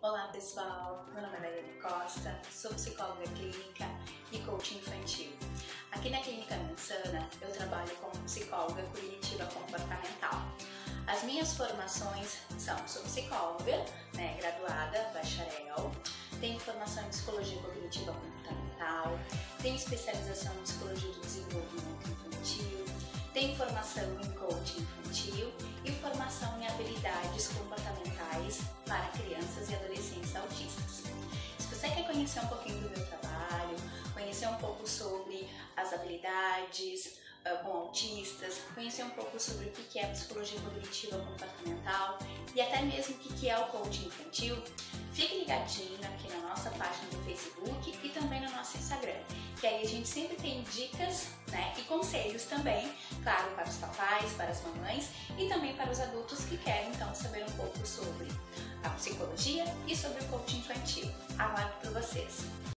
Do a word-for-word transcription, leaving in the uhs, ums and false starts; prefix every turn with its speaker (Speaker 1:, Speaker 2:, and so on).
Speaker 1: Olá pessoal, meu nome é Daiane Costa, sou psicóloga clínica e coach infantil. Aqui na Clínica Mansana eu trabalho como psicóloga cognitiva comportamental. As minhas formações são, sou psicóloga, né, graduada, bacharel, tenho formação em psicologia cognitiva comportamental, tenho especialização em psicologia do desenvolvimento infantil, tenho formação em coaching infantil e formação em habilidades comportamentais para crianças e adolescentes autistas. Se você quer conhecer um pouquinho do meu trabalho, conhecer um pouco sobre as habilidades uh, com autistas, conhecer um pouco sobre o que é a psicologia cognitiva comportamental e até mesmo o que é o coaching infantil, fique ligadinho aqui na nossa página do Facebook e também no nosso Instagram, que aí a gente sempre tem dicas, né, e conselhos também, claro, para os papais, para as mamães e também para os adultos que querem então saber um pouco sobre a psicologia e sobre o coaching infantil. Aguardo por vocês!